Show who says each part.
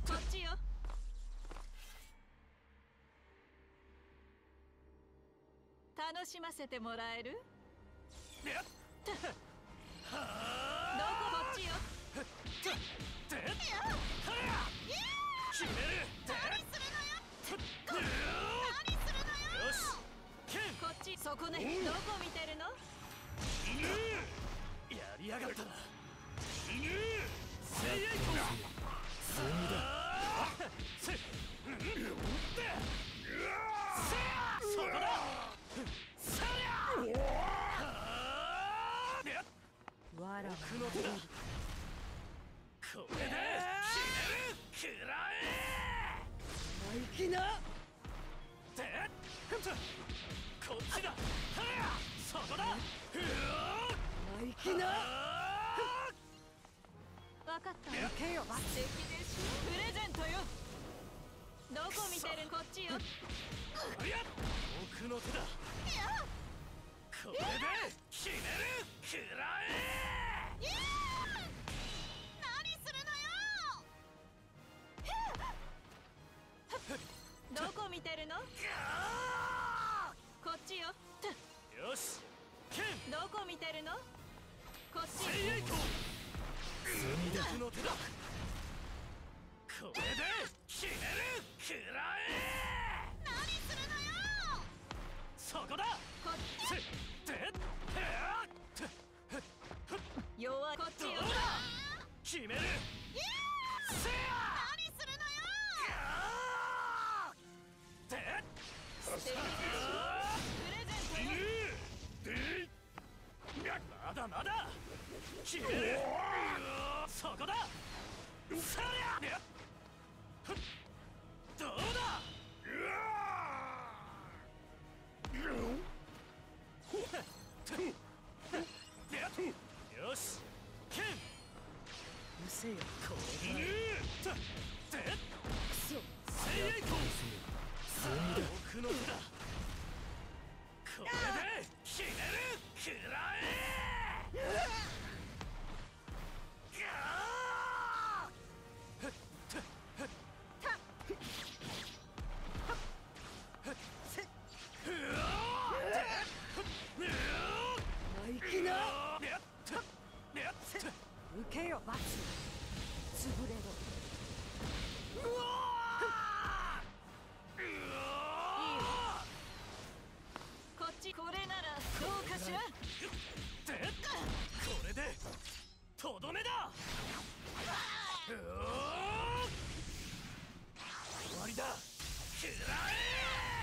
Speaker 1: こっちよ。楽しませてもらえる？どこ？こっちよ。
Speaker 2: 決める。
Speaker 1: 何するのよ。
Speaker 2: よし。
Speaker 1: こっち。そこね。どこ見てるの？
Speaker 2: やりやがったな。精鋭攻そこだ。
Speaker 3: わらば
Speaker 2: 僕の手だ。これで決める。食らえ。
Speaker 3: 生意気な。
Speaker 2: こっちだ。そこだ。
Speaker 3: 生意気な。
Speaker 1: わかった。
Speaker 3: 行けよ。
Speaker 1: 素敵でしょ。プレゼントよ。どこ見てる？こっちよ。
Speaker 2: 僕の手だ。これで決める。食らえ。
Speaker 1: 何するのよ。どこ見てるの？こっちよ。
Speaker 2: よし。
Speaker 1: どこ見てるの？こっち。
Speaker 2: 精鋭攻。僕の手だ。これで決める。食らえ。
Speaker 1: 何するのよ。
Speaker 2: そこだ。
Speaker 1: こっち。弱い。こっちよ。
Speaker 2: 決める。
Speaker 1: 何するのよ。素敵でしょ。プレゼントよ。
Speaker 2: まだまだ。決める。そこだ。さりゃ。どうだ。よし。
Speaker 3: うせよ。
Speaker 2: これ
Speaker 3: クソ。
Speaker 2: 精鋭攻。僕の手だ。これで決める。食らえ。
Speaker 3: 生意気な。受けよ。罰。潰れろ。
Speaker 1: こっち。これならどうかしら。
Speaker 2: これでとどめだ。終わりだ。食らえ。